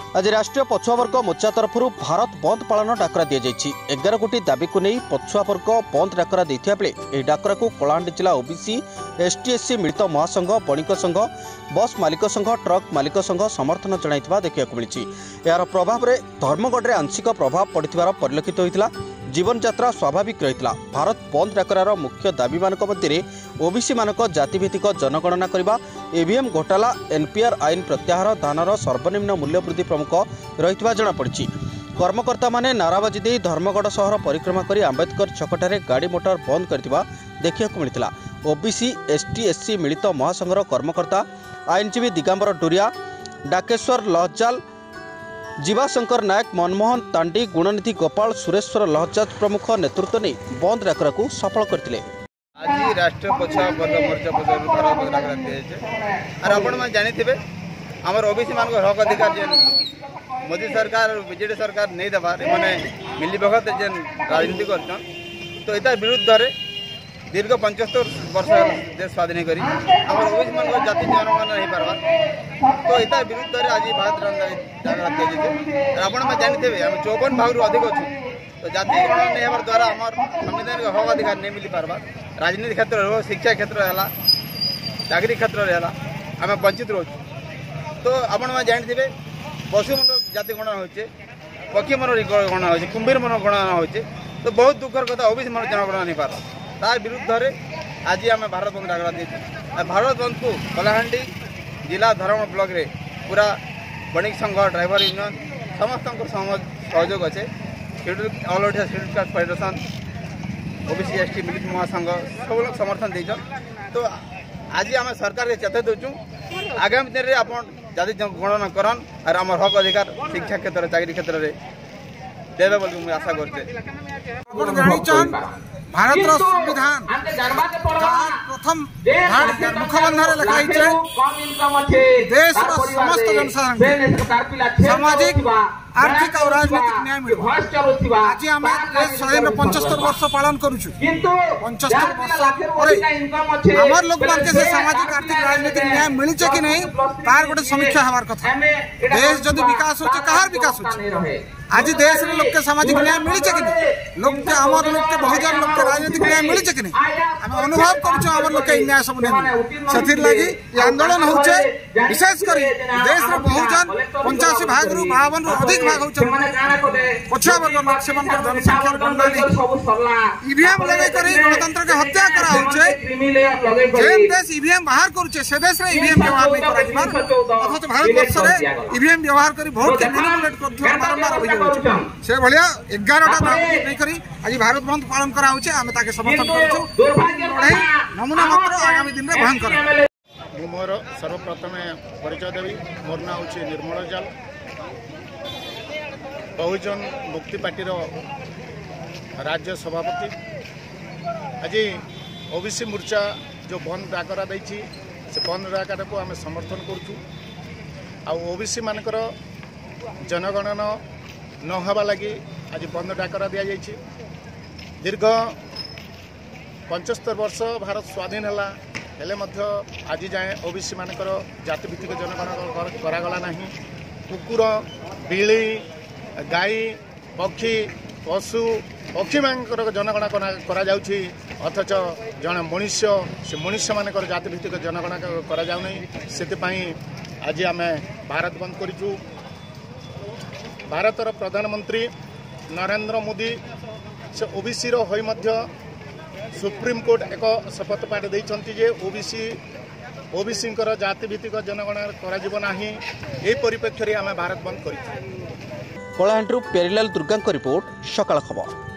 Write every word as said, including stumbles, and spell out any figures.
आज राष्ट्रीय पछुआ वर्ग मोर्चा तरफ भारत बंद पालन डाकरा दी जाइए। एगार कोटी दाबी को नहीं पछुआ वर्ग बंद डाकरा देता बेले यह डाकरा को कलाहांडी जिला ओबीसी एसटी एससी मिलित महासंघ बणिक संघ बस मालिक संघ ट्रक मालिक संघ समर्थन जनाइथिबा देखिବାକୁ मिली। यार प्रभाव में धर्मगढ़ में आंशिक प्रभाव पड़िथिबार परिलक्षित होइतिला। जीवन यात्रा स्वाभाविक रही। भारत बंद डाकरार मुख्य दाबी मानक मध्य ओबीसी मानक जातिभित्तिक जनगणना करने, ईवीएम घोटाला, एनपीआर आईन प्रत्याहार, धानर सर्वनिम्न मूल्य वृद्धि प्रमुख रही जनापड़ी। कर्मकर्ता माने नाराबाजी दे धर्मगढ़ सहर परिक्रमा कर आंबेडकर छकटारे गाड़ी मोटर बंद करथिबा देखिବାକୁ मिलिथिला। ओबीसी एसटी एससी मिलित महासंघर कर्मकर्ता आईनजीवी दिगंबर डोरिया, डाकेश्वर लहजाल, जीवाशंकर नायक, मनमोहन तांडी, गुणनिधि गोपाल, सुरेश्वर लहजाज प्रमुख नेतृत्व नहीं बंद डाकरा को सफल करथिले। आज राष्ट्रीय पछुआ वर्ग मोर्चा पक्षर भारत डाकरा दिए और आपण मैंने जानी आमर ओबीसी मान हक अधिकार जेन मोदी सरकार और बीजेडी सरकार नहीं देवार मैंने मिली भगत जेन राजनीति कर तो इतार विरुद्ध दीर्घ पंचहत्तर वर्ष देश स्वाधीन करी आम ओबीसी मान जाति जनगणना नहीं पार्बार तो इतार विरुद्ध आज भारत डाकरा दिए। आपण मैं जानी आम चौवन भाग रु अधिक अच्छे तो जाति गणना नहीं हमार द्वारा आम संविधानिक हक अधिकार नहीं मिली पार्बार। राजनीति क्षेत्र हो, शिक्षा क्षेत्र है, चाकरी क्षेत्र है, आम वंचित रोच। तो आपण मैं जानी पशु मन जाति गणना होचे, पक्षी मन गणना होचे, कुंभीर मन गणना होचे तो बहुत दुखर कथा ओबीसी मन जनगणना नहीं पार तार विरुद्ध आज आम भारत बंद डाकरा दिए। भारत बंद को कलाहांडी जिला धर्म ब्लॉक रे पूरा बणिक संघ ड्राइवर यूनियन समस्त सहयोग अच्छे। Schedule all India schedule caste federation OBC ST मिलित महासंघ सब लोग समर्थन देछन। तो आज आम सरकार के चेते दूचु आगामी दिन में आप जाति गणना करन और आम हक अधिकार शिक्षा क्षेत्र चाकरी क्षेत्र में देवे बोल मुझे आशा करते। भारत संविधान प्रथम मुखबंधर लिखाई देश समस्त जनसाधारण सामाजिक आर्थिक और राजनीतिक न्याय मिल। आज आम स्वाधीन पचहत्तर वर्ष पालन करुचु। पचहत्तर वर्ष आमर लोक मान के सामाजिक आर्थिक राजनीतिक न्याय मिली कि नहीं तार गोटे समीक्षा हमार कथा। देश जदि विकास होचे कहार विकास होचे आज देश रे लोक के सामाजिक न्याय मिली कि नहीं लोक के आमर लोक के बहुजन लोक के राजनीतिक न्याय मिली कि नहीं आम अनुभव करुचु आमर लोक के न्याय सब नहीं सथिर लागि ये आंदोलन होचे। विशेष करी देश रे बहुजन पंचासी भाग रु बावन रु अधिक भाग होचे पछुआ वर्ग लोक से मन जनसंख्या गणना नहीं ईवीएम लगे करी गणतंत्र के हत्या करा होचे। जेन देश ईवीएम बाहर करूचे से देश रे ईवीएम व्यवहार नहीं करा जिमान अथच भारत वर्ष रे ईवीएम व्यवहार करी वोट के मैनिपुलेट करथुवा बारंबार अभियोग होचे। से भलिया ग्यारह टा नहीं करी आज भारत बंद पालन करा होचे। आमे ताके समर्थन करछु नमूना मात्र आगामी दिन में बहन कर। मोर सर्वप्रथम परिचय देवी मोर ना होचे निर्मल जाल बहुजन मुक्ति पार्टीर राज्य सभापति। आज ओबीसी मोर्चा जो बंद डाकरा देछि से बंद डाकरा को आम समर्थन करूँ। ओबीसी मानकर जनगणना न हवा लगी आज बंद डाकरा दि जाइए। दीर्घ पंचहत्तर वर्ष भारत स्वाधीन है हेले मध्य आज जाए ओबीसी मानकर जातिभित्तिक जनगणना करागला नहीं। कुकुर बिली गाई पक्षी पशु पक्षी मानकर जनगणना करा जाउछि अथच जन मनुष्य से मनुष्य मानकर जातिभित्तिक जनगणना करा जाउ नहीं। सेतिपई आज आम भारत बंद करिछु। भारतर प्रधानमंत्री नरेंद्र मोदी से ओबीसी रो होई मध्य सुप्रीम कोर्ट एक शपथ पाठ देइछंती जे ओबीसी ओबीसी जातिभित्तिक जनगणना करा जिवो नाही। एही परिप्रेक्षी आम भारत बंद करिछु। कलाहांडी पेरीलाल दुर्गा रिपोर्ट सकाळ खबर।